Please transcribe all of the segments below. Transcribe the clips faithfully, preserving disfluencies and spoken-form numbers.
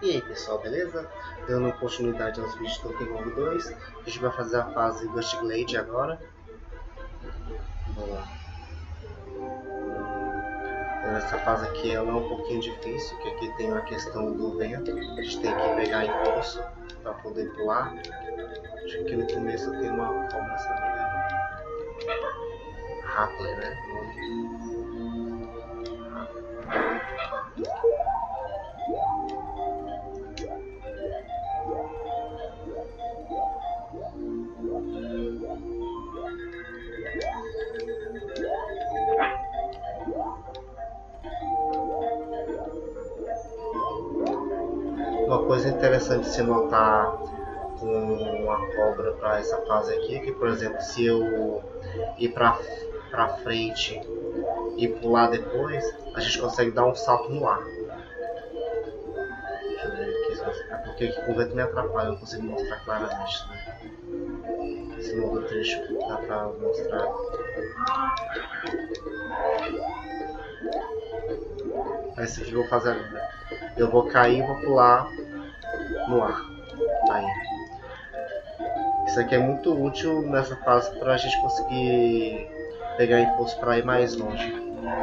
E aí pessoal, beleza? Dando continuidade aos vídeos do Donkey Kong dois, a gente vai fazer a fase Gust Glade agora. Vamos lá. Essa fase aqui ela é um pouquinho difícil, que aqui tem a questão do vento, a gente tem que pegar impulso para poder pular. Acho que aqui no começo tem uma cobra, se não me engano. Rappler, né? Uma coisa interessante de se notar com a cobra para essa fase aqui é que, por exemplo, se eu ir para para frente e pular depois, a gente consegue dar um salto no ar. Deixa eu ver aqui, porque aqui com o vento me atrapalha, eu não consigo mostrar claramente, né? Esse novo trecho dá para mostrar. Aí isso aqui eu vou fazer agora. Eu vou cair e vou pular no ar. Aí. Isso aqui é muito útil nessa fase para a gente conseguir pegar impulso para ir mais longe.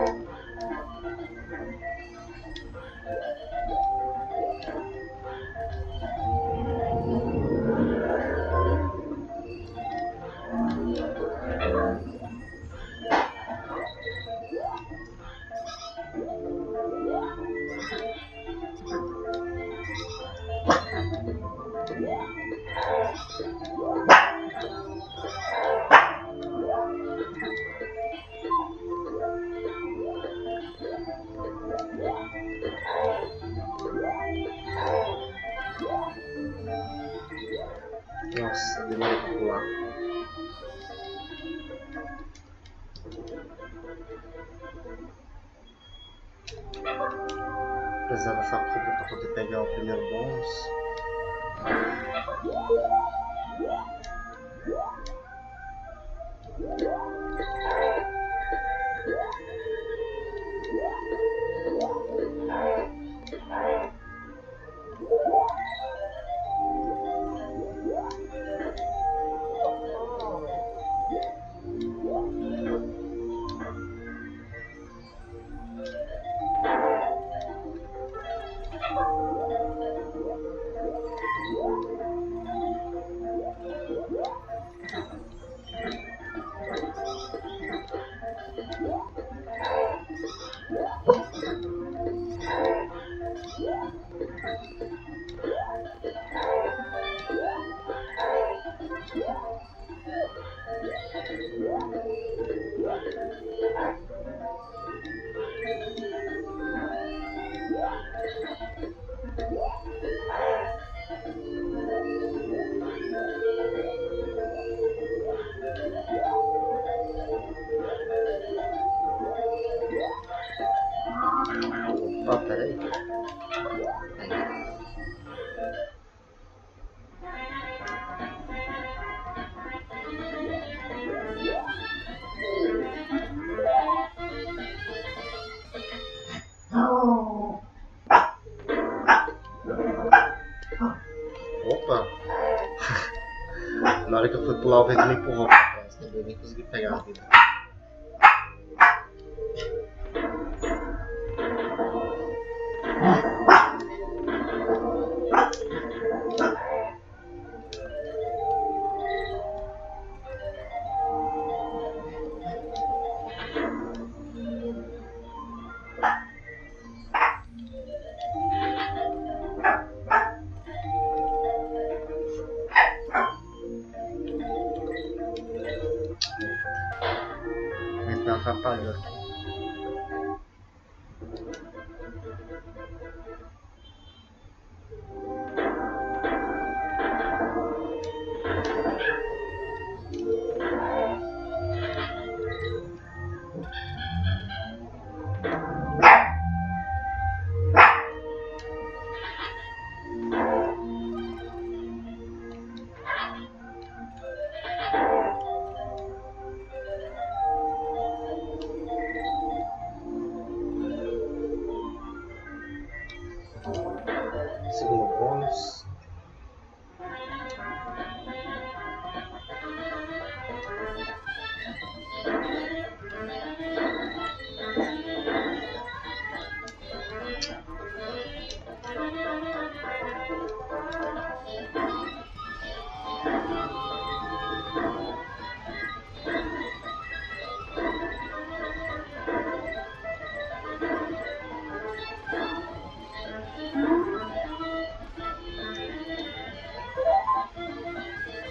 Nossa, demorei pra pular. Precisava dessa cobra para poder pegar o primeiro bônus. Oh, peraí. Opa! Na hora que eu fui pular, o vento me empurrou pra trás, né? Eu nem consegui pegar a vida. Então atrapalhou aqui.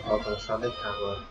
Falta só deitar agora.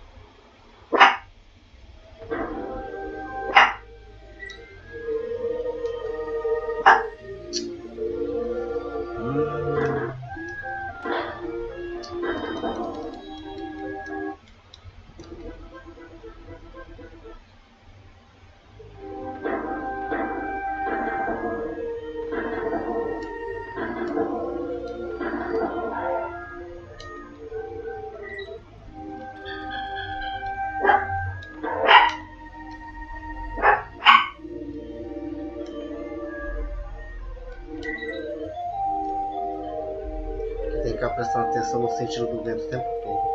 Tem que ficar prestando atenção no sentido do vento o tempo todo.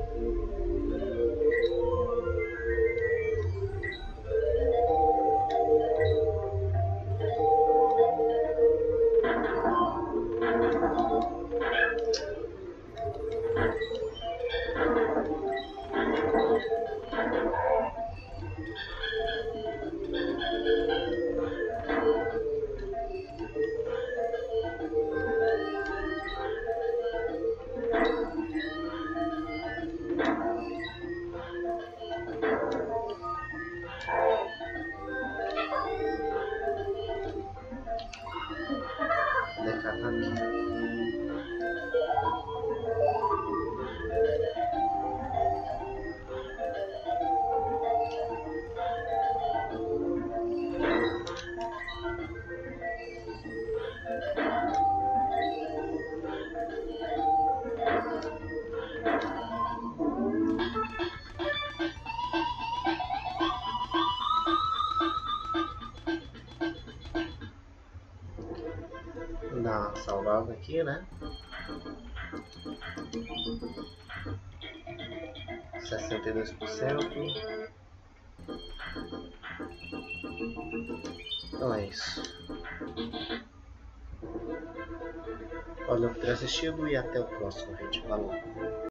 Vou dar uma salvada aqui, né? sessenta e dois por cento. Então é isso. Valeu por ter assistido e até o próximo, gente. Falou!